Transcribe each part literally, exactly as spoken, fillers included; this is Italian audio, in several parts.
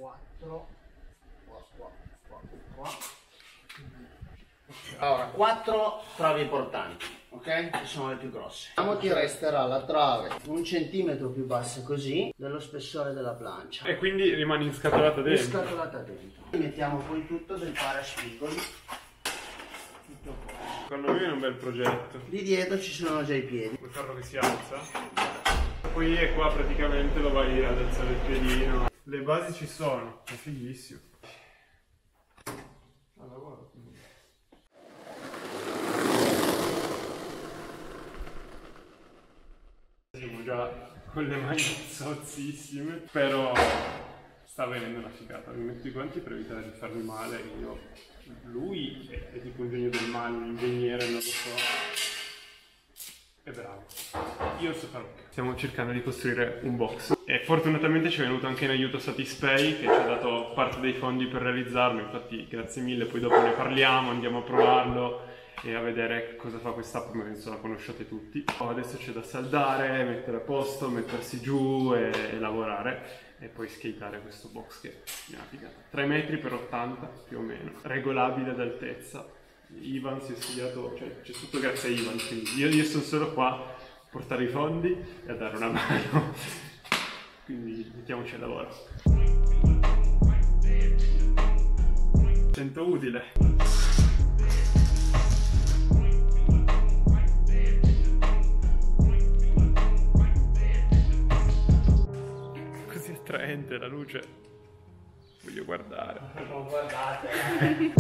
quattro, qua, qua, qua, qua. Allora, quattro travi portanti, ok? Che sono le più grosse. Diciamo ti resterà la trave un centimetro più bassa così dello spessore della plancia. E quindi rimane inscatolata dentro. Inscatolata dentro. Mettiamo poi tutto del paraspigoli. Tutto qua. Secondo me è un bel progetto. Lì dietro ci sono già i piedi. Puoi farlo che si alza. Poi è qua praticamente lo vai ad alzare il piedino. Le basi ci sono, è fighissimo. Siamo già con le mani zozzissime, però sta venendo una figata. Mi metto i guanti per evitare di farmi male. Io, lui è, è tipo un genio del male, un ingegnere, non lo so. È bravo. Io so farlo. Stiamo cercando di costruire un box e fortunatamente ci è venuto anche in aiuto Satispay, che ci ha dato parte dei fondi per realizzarlo. Infatti grazie mille, poi dopo ne parliamo, andiamo a provarlo e a vedere cosa fa quest'app, ma penso la conosciate tutti. Adesso c'è da saldare, mettere a posto, mettersi giù e, e lavorare e poi skateare questo box che è una figata. tre metri per ottanta più o meno, regolabile d'altezza. Ivan si è studiato, cioè c'è tutto grazie a Ivan, quindi io, io sono solo qua a portare i fondi e a dare una mano. Quindi mettiamoci al lavoro. Sento utile. Così attraente la luce. Voglio guardare. Non guardate.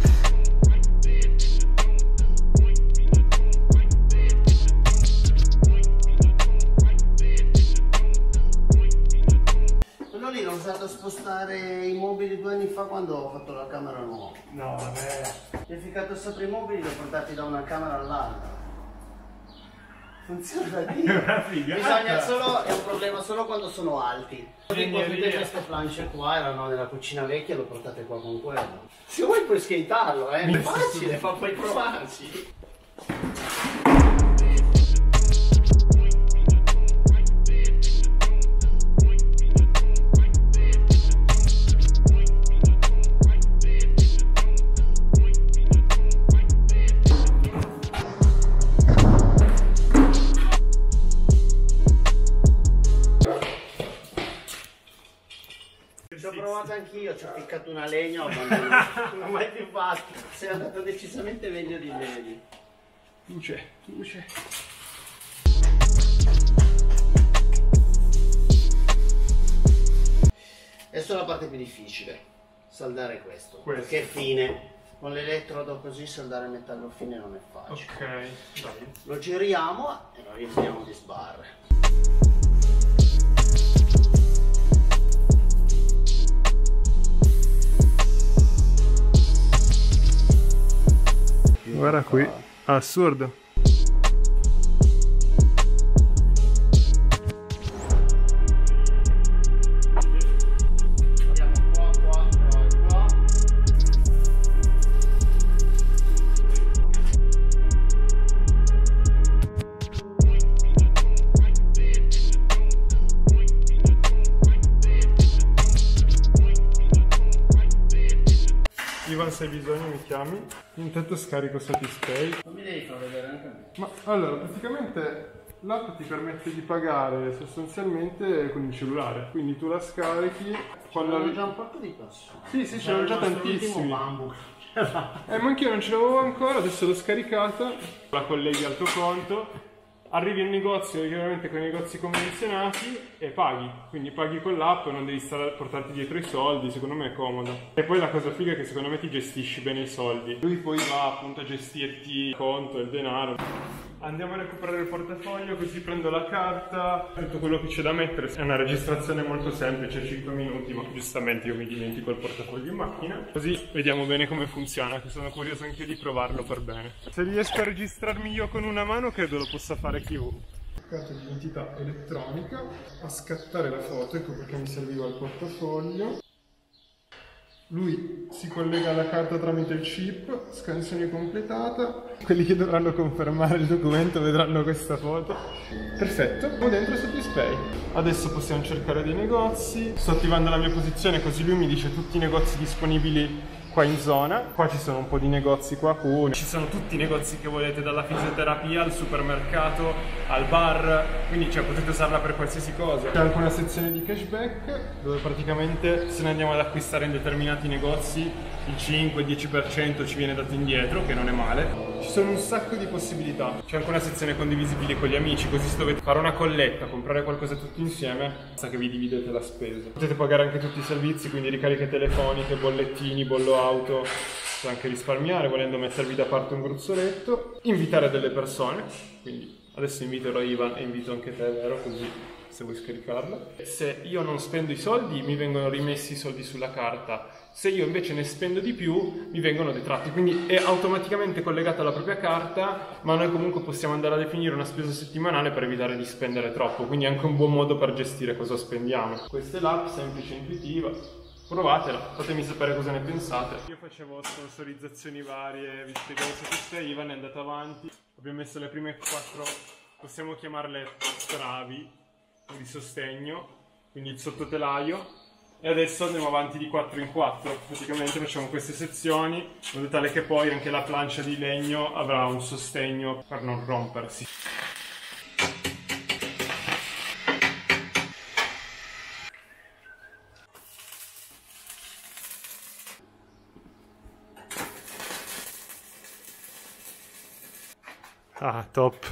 Quello lì l'ho usato a spostare i mobili due anni fa quando ho fatto la camera nuova. No, vabbè. Mi ho ficcato sopra i mobili e li ho portati da una camera all'altra. Funziona da Dio. Bisogna solo, è un problema solo quando sono alti. Tipo tutte queste planche qua erano nella cucina vecchia e le ho portate qua con quello. Se vuoi puoi skatearlo, eh? È facile, fa poi provarci. Ci ho provato anch'io, ci ho piccato una legna, ma non, non ho mai più fatto. Sei andato decisamente meglio di me. Luce, luce. Adesso è la parte più difficile, saldare questo. questo. Perché è fine. Con l'elettrodo così saldare metallo fine non è facile. Ok, dai. Lo giriamo e lo riempiamo di sbarre. Guarda qui, assurdo. Andiamo qua, qua, qua e qua. Ivan, se hai bisogno mi chiami. Intanto scarico Satispay. Non mi devi far vedere anche a me. Ma allora, praticamente l'app ti permette di pagare sostanzialmente con il cellulare. Quindi tu la scarichi. Quando C'erano già un porco di persone. Sì, sì, c'erano già tantissimi. Bamboo. Eh, ma anch'io non ce l'avevo ancora, adesso l'ho scaricata. La colleghi al tuo conto. Arrivi in negozio, chiaramente con i negozi convenzionati, e paghi. Quindi paghi con l'app, non devi stare, portarti dietro i soldi, secondo me è comodo. E poi la cosa figa è che secondo me ti gestisci bene i soldi. Lui poi va appunto a gestirti il conto, il denaro. Andiamo a recuperare il portafoglio, così prendo la carta, tutto quello che c'è da mettere. È una registrazione molto semplice, cinque minuti, ma giustamente io mi dimentico il portafoglio in macchina. Così vediamo bene come funziona, che sono curioso anche di provarlo per bene. Se riesco a registrarmi io con una mano, credo lo possa fare chiunque. Carta di identità elettronica, a scattare la foto, ecco perché mi serviva il portafoglio. Lui si collega alla carta tramite il chip, scansione completata. Quelli che dovranno confermare il documento vedranno questa foto. Perfetto, siamo dentro Satispay. Adesso possiamo cercare dei negozi. Sto attivando la mia posizione così lui mi dice tutti i negozi disponibili qua in zona. Qua ci sono un po' di negozi qua, Cune. Ci sono tutti i negozi che volete, dalla fisioterapia al supermercato al bar, quindi cioè, potete usarla per qualsiasi cosa. C'è anche una sezione di cashback dove praticamente se ne andiamo ad acquistare in determinati negozi il cinque dieci per cento ci viene dato indietro, che non è male. Ci sono un sacco di possibilità. C'è anche una sezione condivisibile con gli amici, così se dovete fare una colletta, comprare qualcosa tutti insieme, basta che vi dividete la spesa. Potete pagare anche tutti i servizi, quindi ricariche telefoniche, bollettini, bollo auto, potete anche risparmiare volendo mettervi da parte un gruzzoletto, invitare delle persone, quindi adesso inviterò Ivan e invito anche te, vero? Così se vuoi scaricarla. Se io non spendo i soldi mi vengono rimessi i soldi sulla carta, se io invece ne spendo di più mi vengono detratti, quindi è automaticamente collegata alla propria carta, ma noi comunque possiamo andare a definire una spesa settimanale per evitare di spendere troppo, quindi è anche un buon modo per gestire cosa spendiamo. Questa è l'app, semplice e intuitiva. Provatela, fatemi sapere cosa ne pensate. Io facevo sponsorizzazioni varie, vi spiegavo se questa Ivan è andata avanti. Abbiamo messo le prime quattro, possiamo chiamarle travi di sostegno, quindi il sottotelaio, e adesso andiamo avanti di quattro in quattro. Praticamente facciamo queste sezioni in modo tale che poi anche la plancia di legno avrà un sostegno per non rompersi. Ah, top.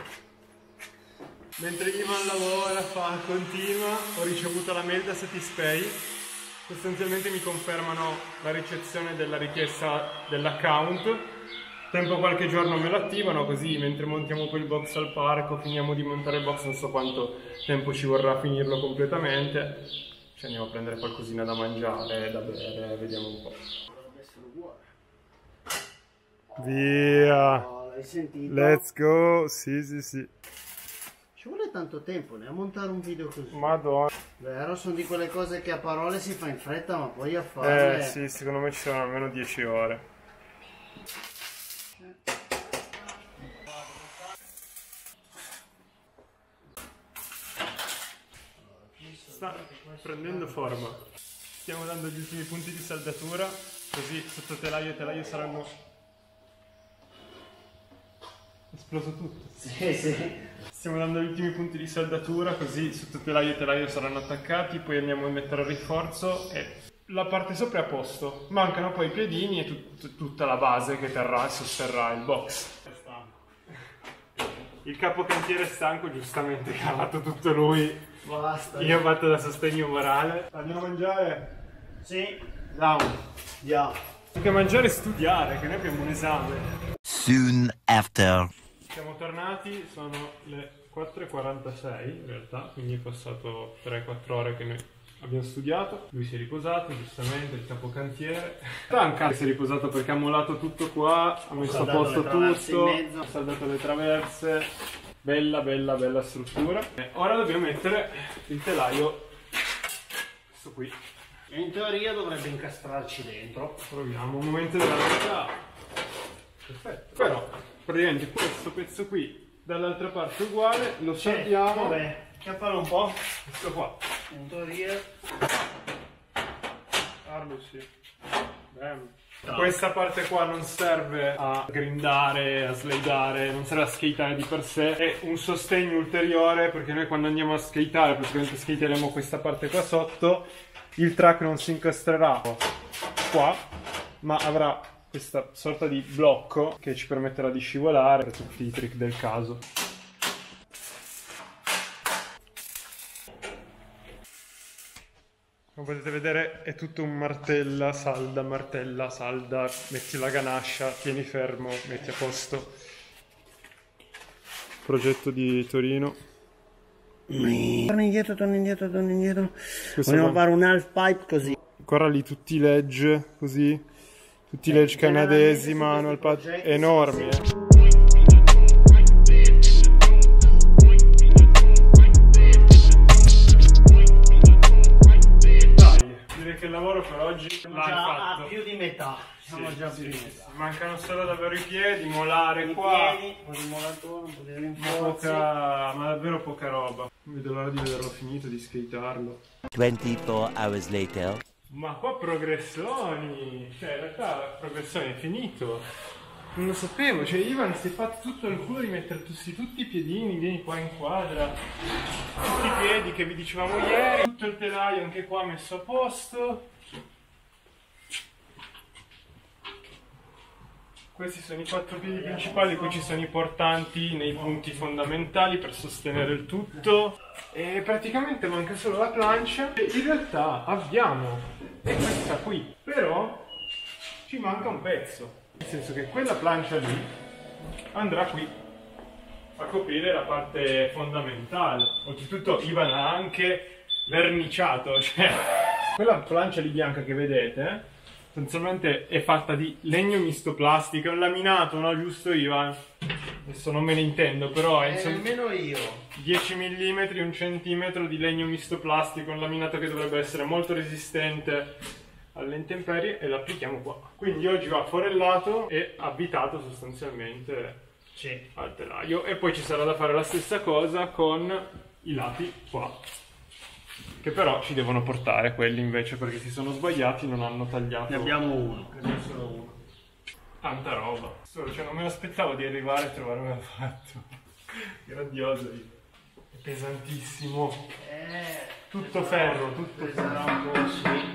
Mentre Ivan lavora, fa, continua, ho ricevuto la mail da Satispay. Sostanzialmente mi confermano la ricezione della richiesta dell'account. Tempo qualche giorno me lo attivano, così mentre montiamo poi il box al parco, finiamo di montare il box, non so quanto tempo ci vorrà a finirlo completamente. Ci andiamo a prendere qualcosina da mangiare, da bere, vediamo un po'. Via! Oh, hai sentito? Let's go! Sì, sì, sì. Ci vuole tanto tempo, né, a montare un video così. Madonna. Vero, sono di quelle cose che a parole si fa in fretta, ma poi a fare... Eh sì, secondo me ci sono almeno dieci ore. Sta prendendo forma. Stiamo dando gli ultimi punti di saldatura, così sotto telaio e telaio saranno... È esploso tutto. Sì, sì. Stiamo dando gli ultimi punti di saldatura, così sotto telaio e telaio saranno attaccati, poi andiamo a mettere il rinforzo e la parte sopra è a posto. Mancano poi i piedini e tut tutta la base che terrà e sosterrà il box. Il capocantiere è stanco, giustamente, che ha fatto tutto lui. Basta. Io ho fatto da sostegno morale. Andiamo a mangiare? Sì. Andiamo. Andiamo. Anche mangiare e studiare, che noi abbiamo un esame. Soon after. Siamo tornati, sono le quattro e quarantasei in realtà, quindi è passato tre quattro ore che noi abbiamo studiato. Lui si è riposato, giustamente, il capocantiere. Tanca si è riposato perché ha mollato tutto qua, ha messo a posto tutto, ha saldato le traverse. Bella, bella, bella struttura. E ora dobbiamo mettere il telaio, questo qui. In teoria dovrebbe incastrarci dentro. Proviamo, un momento della verità. Perfetto. Però praticamente questo pezzo qui dall'altra parte uguale lo saldiamo. Vabbè, chiappalo un po'. Questo qua. In teoria. Carlo, sì. Bene. Questa parte qua non serve a grindare, a slidare, non serve a skateare di per sé, è un sostegno ulteriore perché noi quando andiamo a skateare, praticamente skateremo questa parte qua sotto, il track non si incastrerà qua, ma avrà questa sorta di blocco che ci permetterà di scivolare per tutti i trick del caso. Come potete vedere è tutto un martella, salda, martella, salda, metti la ganascia, tieni fermo, metti a posto. Progetto di Torino. Torna indietro, torna indietro, torna indietro. Questo Vogliamo qua. fare un half pipe così. Guarda lì tutti i ledge, così. Tutti i ledge canadesi, manual pad, enormi. Eh. che il lavoro per oggi l'hai già fatto. a più di metà. Siamo Sì, già sì, più di sì, metà. sì. Mancano solo davvero i piedi, molare I qua. piedi, un po' di molatore, un po' di Ma, rinforzi. poca, ma davvero poca roba. Non vedo l'ora di vederlo finito, di skatearlo. twenty-four hours later. Ma qua progressioni! Cioè, in realtà progressione è finito. Non lo sapevo, cioè Ivan si è fatto tutto il culo di mettere tutti, tutti i piedini, vieni qua in quadra. Tutti i piedi che vi dicevamo ieri. Tutto il telaio anche qua messo a posto. Questi sono i quattro piedi principali, qui ci sono i portanti nei punti fondamentali per sostenere il tutto. E praticamente manca solo la plancia. E in realtà abbiamo, e questa qui, però ci manca un pezzo. Nel senso che quella plancia lì andrà qui a coprire la parte fondamentale. Oltretutto Ivan ha anche verniciato, cioè quella plancia lì bianca che vedete sostanzialmente è fatta di legno misto plastica, è un laminato, no? Giusto Ivan? Adesso non me ne intendo, però è Eh, nemmeno io. dieci millimetri, un centimetro di legno misto plastico, un laminato che dovrebbe essere molto resistente alle intemperie, e lo applichiamo qua. Quindi oggi va forellato e avvitato sostanzialmente Sì. al telaio, e poi ci sarà da fare la stessa cosa con i lati qua, che però ci devono portare quelli invece, perché si sono sbagliati, non hanno tagliato. Ne abbiamo uno, ne è solo uno. Tanta roba. Solo, cioè, non me l'aspettavo di arrivare e trovarmelo fatto. Grandioso. È pesantissimo. Eh, Tutto ferro, tutto peserà ferro. un po', sì.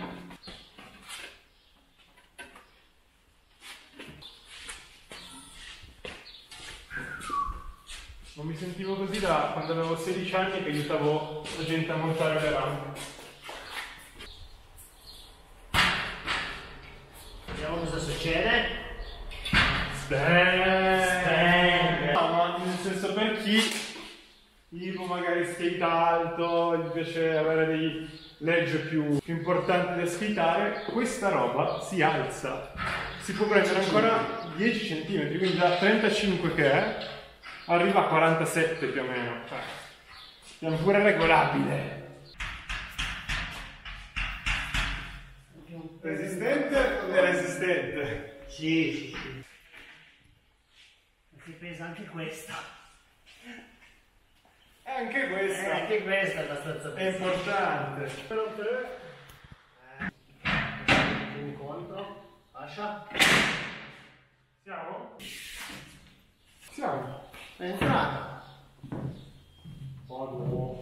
Non mi sentivo così da quando avevo sedici anni che aiutavo la gente a montare le rampe. Vediamo cosa succede. Beh, no, ma nel senso, per chi tipo magari skate alto, gli piace avere dei ledge più, più importanti da skateare, questa roba si alza. Si può prendere ancora dieci centimetri, quindi da trentacinque che è, arriva a quarantasette più o meno. Cioè, è pure regolabile. Resistente o è resistente? Sì, sì, sì. Si pesa anche questa. E anche questa Eh, anche questa è abbastanza è importante. Però per... Un conto. Lascia. Siamo? Siamo. È entrata. Oh no.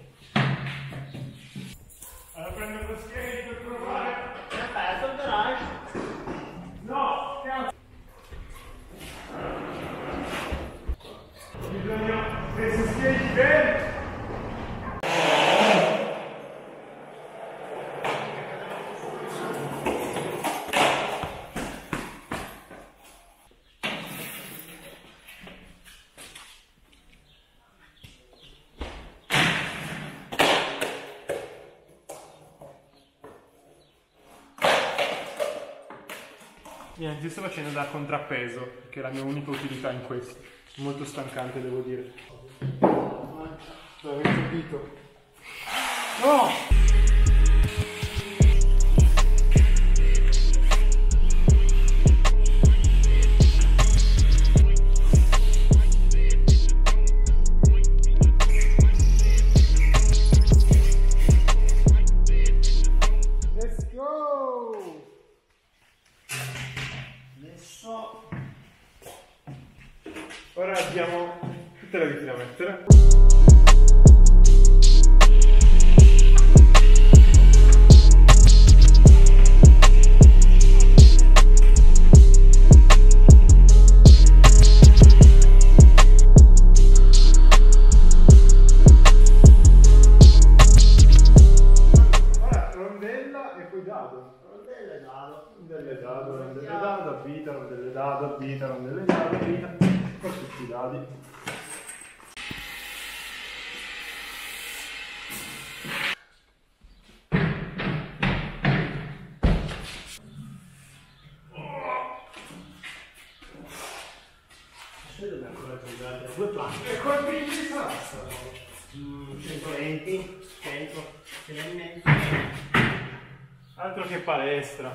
Allora prendo lo skate per provare. È aperto il garage. No, cazzo. Bisogna che si skate bene. Niente, io sto facendo da contrappeso, che è la mia unica utilità in questo. Molto stancante, devo dire. L'avete capito? No! Let's go! Adesso Ora abbiamo tutte le viti da mettere. Ora rondella e poi dado. rondelle dado. Rondelle dado, rondelle dado, a vita, rondelle dado, a vita, rondelle dado, a vita. Con tutti i dadi. Adesso dobbiamo ancora giocare due planche. E quanti ci sarà sta roba? Mm, centoventi, cento, cento e mezzo. Altro che palestra.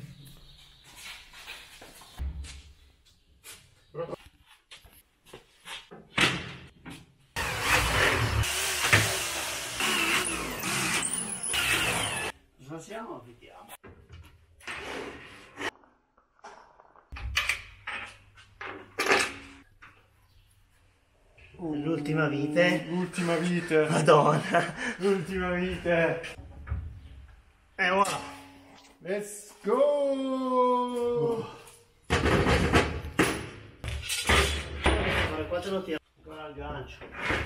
Cosa siamo? Vediamo. Uh, l'ultima vite. L'ultima vite. Madonna. L'ultima vite. E voilà. Let's go! Guarda, qua te lo tiro ancora al gancio.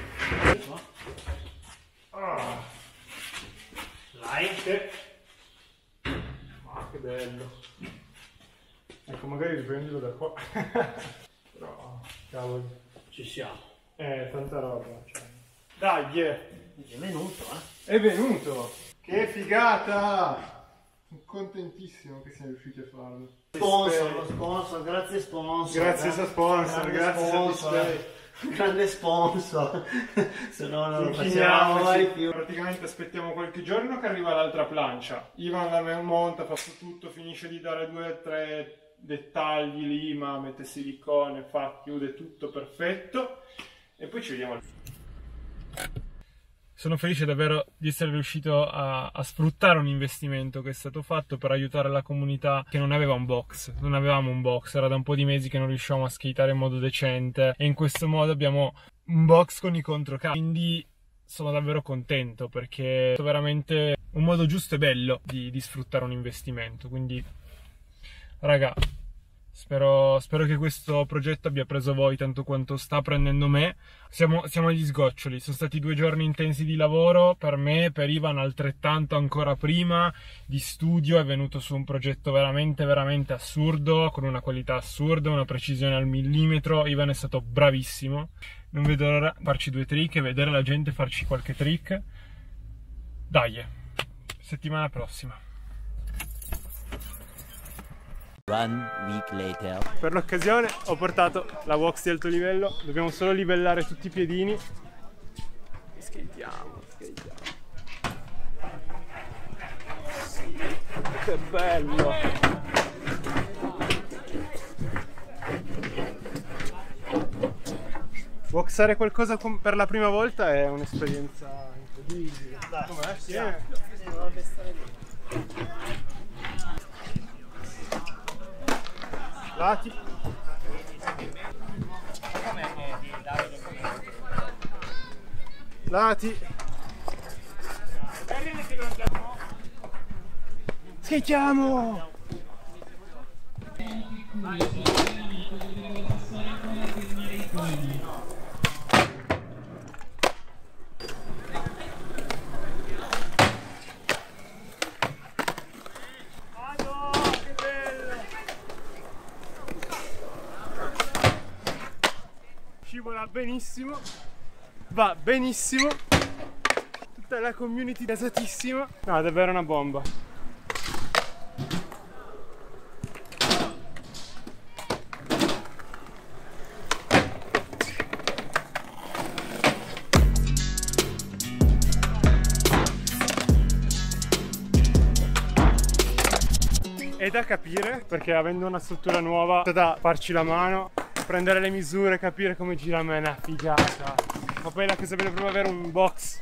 Ah. Dai. Che... Ah, che bello. Ecco, magari riprendilo da qua. Però, cavoli. Ci siamo. Eh, tanta roba. Cioè. Dai, è venuto, eh. è venuto. Che figata! Sono contentissimo che siamo riusciti a farlo. Sponsor, lo sponsor, grazie sponsor. Grazie a sponsor, grazie sponsor. a Grande sponsor. Se no non lo Finiamo, facciamo mai più. Praticamente aspettiamo qualche giorno che arriva l'altra plancia. Ivan la monta, fa tutto, finisce di dare due o tre dettagli, lima, mette silicone, fa, chiude tutto perfetto. E poi ci vediamo. Sono felice davvero di essere riuscito a, a sfruttare un investimento che è stato fatto per aiutare la comunità che non aveva un box. Non avevamo un box, era da un po' di mesi che non riuscivamo a skateare in modo decente e in questo modo abbiamo un box con i controcavi. Quindi sono davvero contento perché è veramente un modo giusto e bello di, di sfruttare un investimento. Quindi, raga, Spero, spero che questo progetto abbia preso voi tanto quanto sta prendendo me. Siamo, siamo agli sgoccioli, sono stati due giorni intensi di lavoro, per me, per Ivan altrettanto ancora prima, di studio. È venuto su un progetto veramente, veramente assurdo, con una qualità assurda, una precisione al millimetro. Ivan è stato bravissimo. Non vedo l'ora di farci due trick e vedere la gente farci qualche trick. Dai, settimana prossima. One week later. Per l'occasione ho portato la box di alto livello, dobbiamo solo livellare tutti i piedini. Skatiamo, skatiamo. Che bello! Boxare qualcosa per la prima volta è un'esperienza incredibile. Com'è? Sì, eh. Lati. Lati. Schiacciamo! Scivola benissimo, va benissimo, tutta la community gasatissima. No, è davvero una bomba. È da capire perché avendo una struttura nuova è da farci la mano, prendere le misure, capire come gira, me è una figata. Ma poi la cosa bella è proprio avere un box.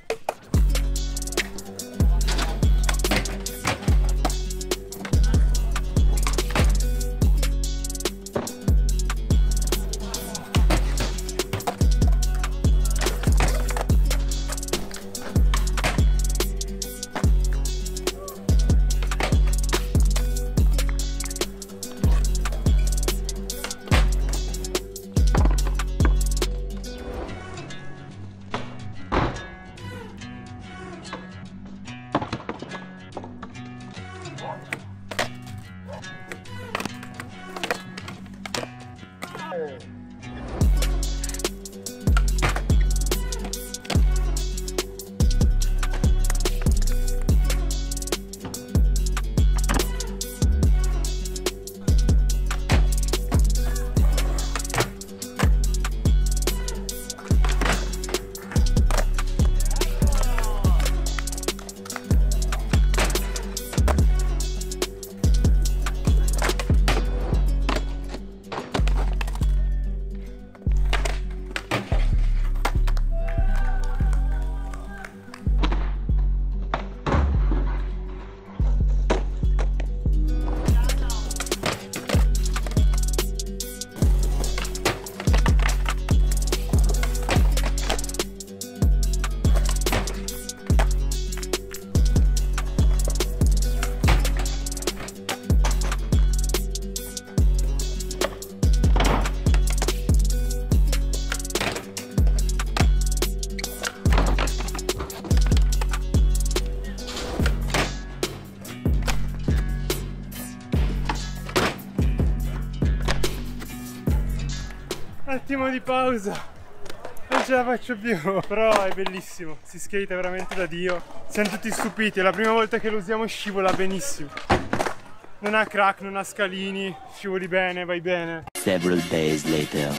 Attimo di pausa, non ce la faccio più. Però è bellissimo, si skate veramente da Dio. Siamo tutti stupiti, è la prima volta che lo usiamo, scivola benissimo. Non ha crack, non ha scalini, scivoli bene, vai bene. Several days later.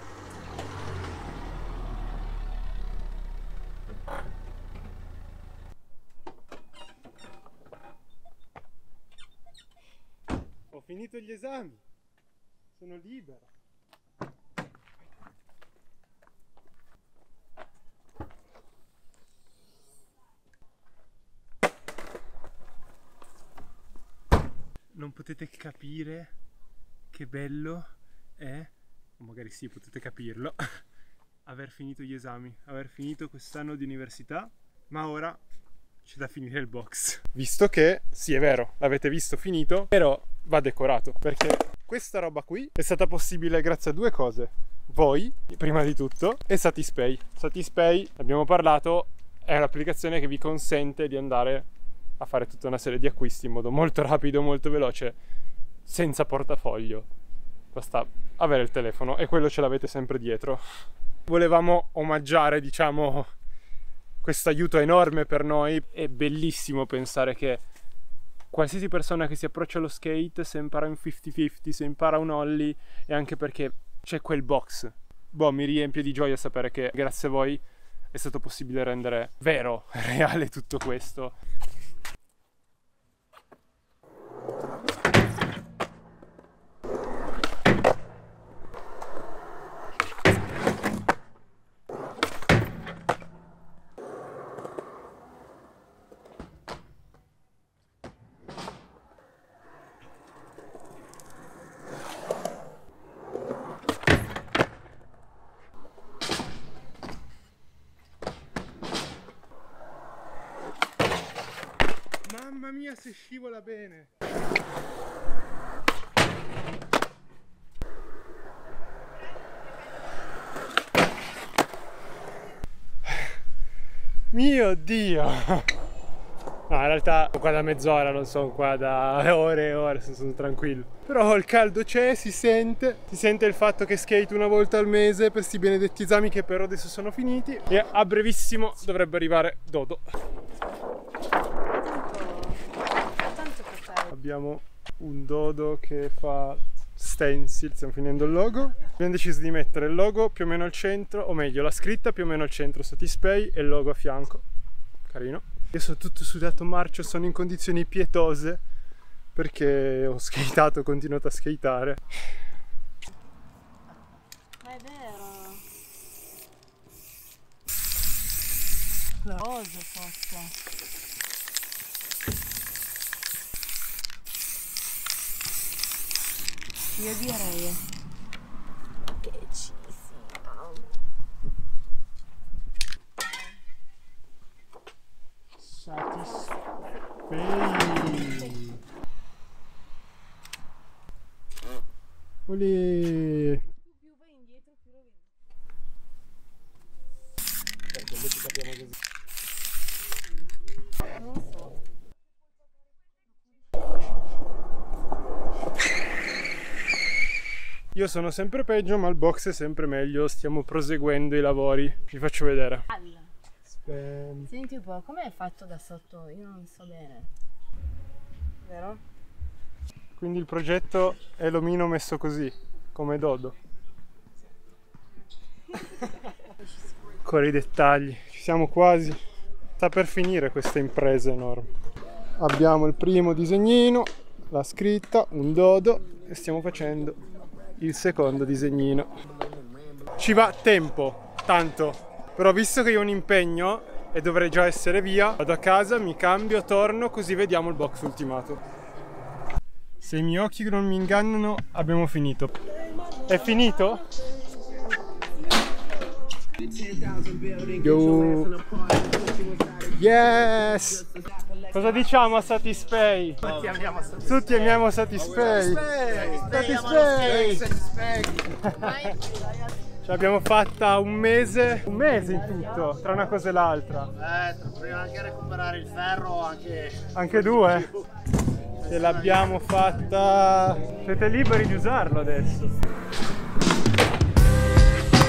Ho finito gli esami, sono libero. Non potete capire che bello è, o magari sì, potete capirlo, aver finito gli esami, aver finito quest'anno di università, ma ora c'è da finire il box. Visto che, sì è vero, l'avete visto finito, però va decorato, perché questa roba qui è stata possibile grazie a due cose. Voi, prima di tutto, e Satispay. Satispay, abbiamo parlato, è un'applicazione che vi consente di andare a fare tutta una serie di acquisti in modo molto rapido, molto veloce, senza portafoglio. Basta avere il telefono e quello ce l'avete sempre dietro. Volevamo omaggiare, diciamo, questo aiuto enorme per noi. È bellissimo pensare che qualsiasi persona che si approccia allo skate, se impara un cinquanta cinquanta, se impara un ollie, è anche perché c'è quel box. Boh, mi riempie di gioia sapere che grazie a voi è stato possibile rendere vero, reale tutto questo. Mamma mia, se scivola bene! Mio Dio! No, in realtà sono qua da mezz'ora, non sono qua da ore e ore, sono tranquillo. Però il caldo c'è, si sente, si sente il fatto che skate una volta al mese per questi benedetti esami che però adesso sono finiti e a brevissimo dovrebbe arrivare Dodo. Abbiamo un Dodo che fa stencil, stiamo finendo il logo. Abbiamo deciso di mettere il logo più o meno al centro, o meglio la scritta più o meno al centro Satispay e il logo a fianco. Carino. Io sono tutto sudato marcio, sono in condizioni pietose perché ho skatato, ho continuato a skateare. Ma è vero. La rosa forse. Io direi che ci siano. Satispay. Olè. Più vai indietro più lo vedi. Perché noi ci capiamo così. Non so. Io sono sempre peggio, ma il box è sempre meglio. Stiamo proseguendo i lavori. Vi faccio vedere. Alla. Spam. Senti un po', com'è fatto da sotto? Io non so bene. Vero? Quindi il progetto è l'omino messo così, come Dodo. Ancora i dettagli, ci siamo quasi. Sta per finire questa impresa enorme. Abbiamo il primo disegnino, la scritta, un Dodo e stiamo facendo il secondo disegnino. Ci va tempo, tanto, però visto che io ho un impegno e dovrei già essere via, vado a casa, mi cambio, torno, così vediamo il box ultimato. Se i miei occhi non mi ingannano, abbiamo finito. È finito? Yo. Yes! Cosa diciamo a Satispay? Tutti amiamo Satispay. Tutti amiamo Satispay. Satispay. Satispay. Ce l'abbiamo fatta un mese, un mese in tutto, tra una cosa e l'altra. Eh, prima anche recuperare il ferro, anche... Anche due? Ce l'abbiamo fatta. Siete liberi di usarlo adesso.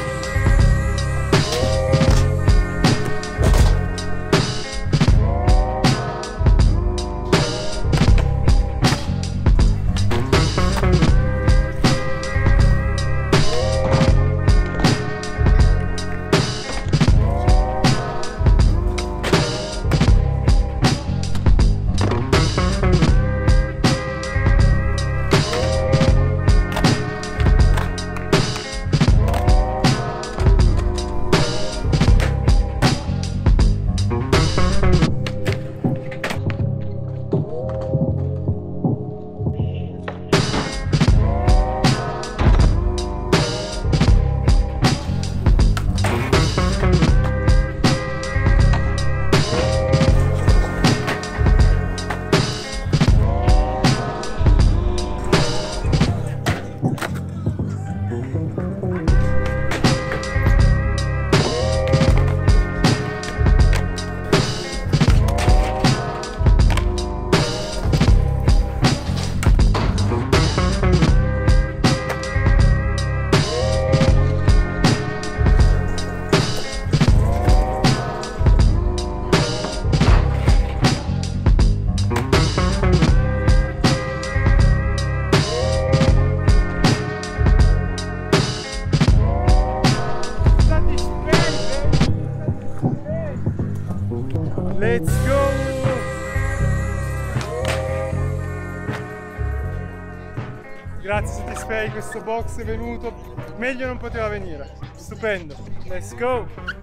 Grazie Satispay, questo box è venuto, meglio non poteva venire, stupendo. Let's go!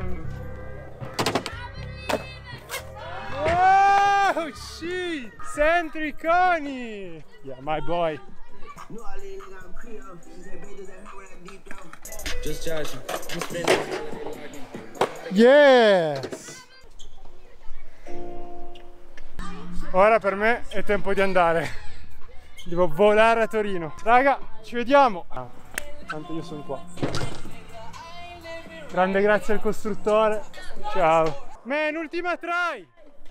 Oh shit! Centriconi! Yeah, my boy! Just Josh. I'm spending. Yes! Ora per me è tempo di andare. Devo volare a Torino. Raga, ci vediamo! Ah, tanto io sono qua. Grande grazie al costruttore. Ciao. Man, ultima try!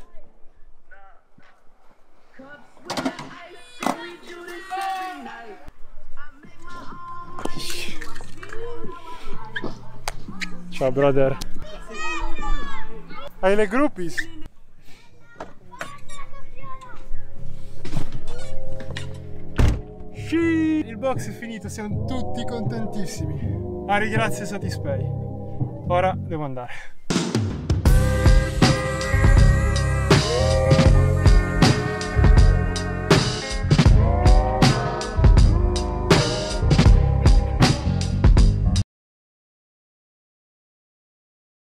Ciao brother. Hai le groupies? Sì, il box è finito, siamo tutti contentissimi. Ah, ringrazio Satispay. Ora devo andare.